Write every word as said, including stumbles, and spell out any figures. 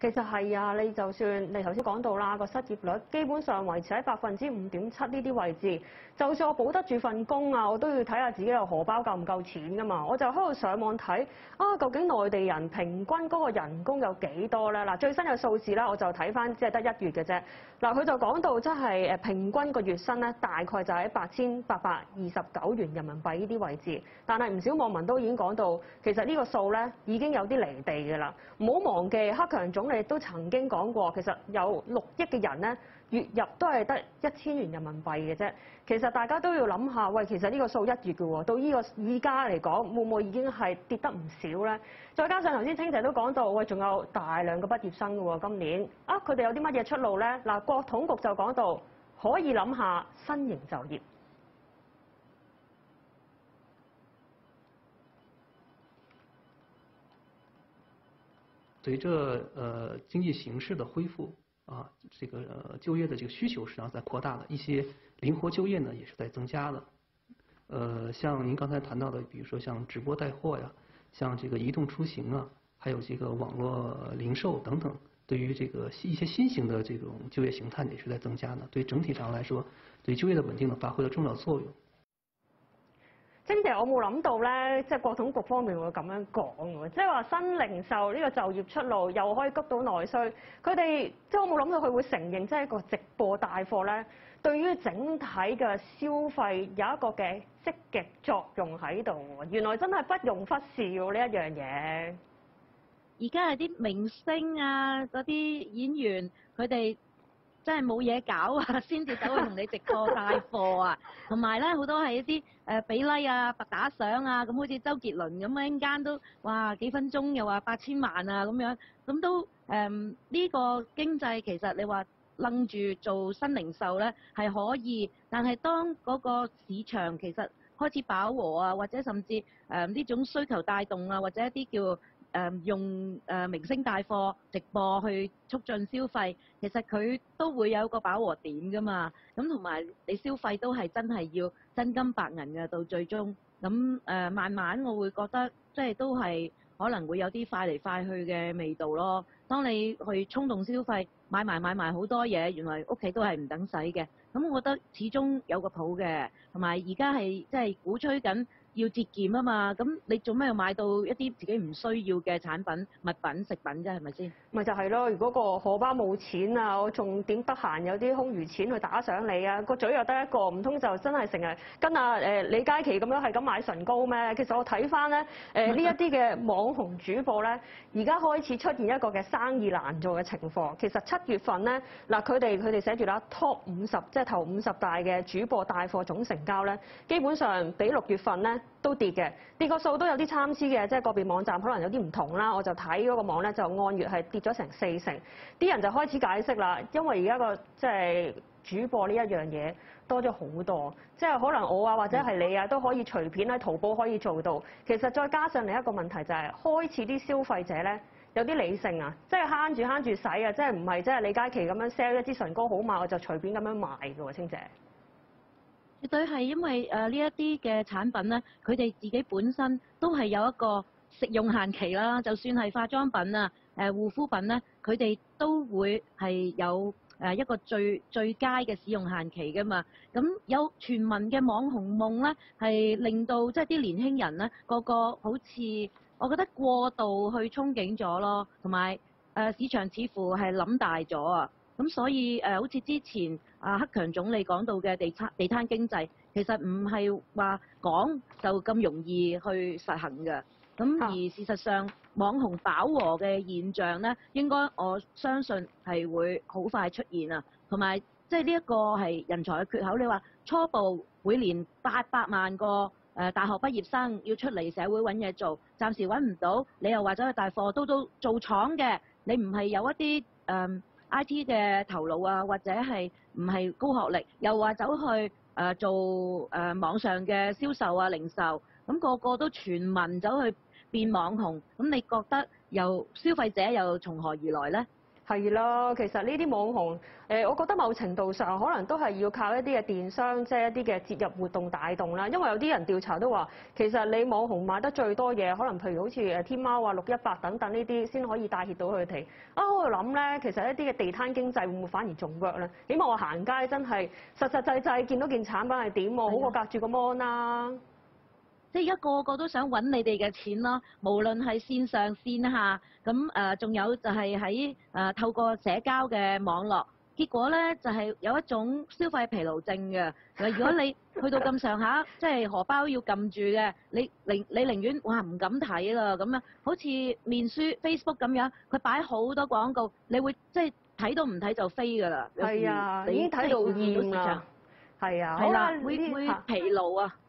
其實係啊，你就算你頭先講到啦，個失業率基本上維持喺百分之五點七呢啲位置，就算我保得住份工啊，我都要睇下自己個荷包夠唔夠錢㗎嘛。我就喺度上網睇啊，究竟內地人平均嗰個人工有幾多咧？嗱，最新嘅數字咧，我就睇翻即係得一月嘅啫。嗱，佢就講到即係誒平均個月薪咧，大概就喺八千八百二十九元人民幣呢啲位置。但係唔少網民都已經講到，其實呢個數咧已經有啲離地㗎啦。唔好忘記，克強總理都曾經講過，其實有六億嘅人咧，月入都係得一千元人民幣嘅啫。其實大家都要諗下，喂，其實呢個數一月嘅喎，到呢個依家嚟講，會唔會已經係跌得唔少咧？再加上頭先清姐都講到，喂，仲有大量嘅畢業生嘅喎，今年啊，佢哋有啲乜嘢出路咧？嗱，國統局就講到，可以諗下新型就業。 隨着呃經濟形勢的恢復啊，這個呃就業的這個需求實際上在擴大的，一些靈活就業呢也是在增加的。呃，像您剛才談到的，比如說像直播帶貨呀，像這個移動出行啊，還有這個網絡零售等等，對於這個一些新型的這種就業形態也是在增加的。對整體上來說，對就業的穩定呢發揮了重要作用。 清姐，我冇諗到咧，即係國統局方面會咁樣講喎，即係話新零售呢個就業出路又可以谷到內需。佢哋即係我冇諗到佢會承認，即係一個直播帶貨咧，對於整體嘅消費有一個嘅積極作用喺度。原來真係不容忽視喎呢一樣嘢。 而家係啲明星啊，嗰啲演員，佢哋真係冇嘢搞啊，先至走去同你直播帶貨啊。同埋咧，好多係一啲誒比例啊、白打賞啊，咁好似周杰倫咁樣，一間都哇幾分鐘又話八千萬啊咁樣，咁都誒呢、嗯呢個經濟其實你話楞住做新零售咧係可以，但係當嗰個市場其實開始飽和啊，或者甚至誒呢、呃、種需求帶動啊，或者一啲叫誒、嗯、用誒、呃、明星帶貨直播去促進消費，其實佢都會有個飽和點㗎嘛。咁同埋你消費都係真係要真金白銀嘅，到最終咁誒、呃、慢慢我會覺得即係都係可能會有啲快嚟快去嘅味道咯。當你去衝動消費買埋買埋好多嘢，原來屋企都係唔等使嘅。咁我覺得始終有個譜嘅，同埋而家係即係鼓吹緊要節儉啊嘛，咁你做咩要買到一啲自己唔需要嘅產品、物品、食品啫？係咪先？ 咪就係咯，如果個荷包冇錢啊，我仲點得閒有啲空餘錢去打賞你啊？個嘴又得一個，唔通就真係成日跟阿誒李佳琦咁樣係咁買唇膏咩？其實我睇翻咧誒呢一啲嘅網紅主播咧，而家開始出現一個嘅生意難做嘅情況。其實七月份咧嗱，佢哋佢哋寫住啦 top 五十，即係頭五十大嘅主播帶貨總成交咧，基本上比六月份咧都跌嘅，跌個數都有啲參差嘅，即係個別網站可能有啲唔同啦。我就睇嗰個網咧就按月係跌咗成四成，啲人就開始解釋啦，因為而家個即係主播呢一樣嘢多咗好多，即係可能我啊或者係你啊都可以隨便喺淘寶可以做到。其實再加上另一個問題就係開始啲消費者咧有啲理性啊，即係慳住慳住使啊，即係唔係即係李佳琦咁樣 sell 一支唇膏好賣我就隨便咁樣賣嘅喎，清姐。 絕對係因為誒呢一啲嘅產品咧，佢哋自己本身都係有一個食用限期啦。就算係化妝品啊、誒護膚品咧，佢哋都會係有誒一個最最佳嘅使用限期㗎嘛。咁有傳聞嘅網紅夢咧，係令到即係啲年輕人咧個個好似我覺得過度去憧憬咗咯，同埋誒市場似乎係諗大咗啊。咁所以誒、呃，好似之前啊，克強總理講到嘅地攤地攤經濟，其實唔係話講就咁容易去實行嘅。咁而事實上，網紅飽和嘅現象咧，應該我相信係會好快出現啊。同埋即係呢一個係人才嘅缺口。你話初步每年八百萬個誒、呃、大學畢業生要出嚟社會揾嘢做，暫時揾唔到，你又話走去帶貨，到到做廠嘅，你唔係有一啲誒、呃I T 嘅頭腦啊，或者係唔係高學歷，又話走去誒、呃、做誒、呃、網上嘅銷售啊、零售，咁、那個個都全民走去變網紅，咁你覺得又消費者又從何而來呢？ 係啦，其實呢啲網紅，誒，我覺得某程度上可能都係要靠一啲嘅電商，即係一啲嘅節日活動帶動啦。因為有啲人調查都話，其實你網紅買得最多嘢，可能譬如好似誒天貓啊、六一八等等呢啲，先可以帶挈到佢哋。啊，我喺度諗咧，其實一啲嘅地攤經濟會唔會反而仲 work 咧？起碼我行街真係實實際際見到件產品係點喎，好過隔住個 mon 啦。 即係而家個個都想揾你哋嘅錢咯，無論係線上線下，咁誒仲有就係喺誒透過社交嘅網絡，結果咧就係、是、有一種消費疲勞症嘅。如果你去到咁上下，即係荷包要撳住嘅，你寧你寧願哇唔敢睇啦咁樣，好似面書 Facebook 咁樣，佢擺好多廣告，你會即係睇到唔睇就飛㗎啦。 係啊，已經睇到厭啦。係啊， 係啦，會會疲勞啊。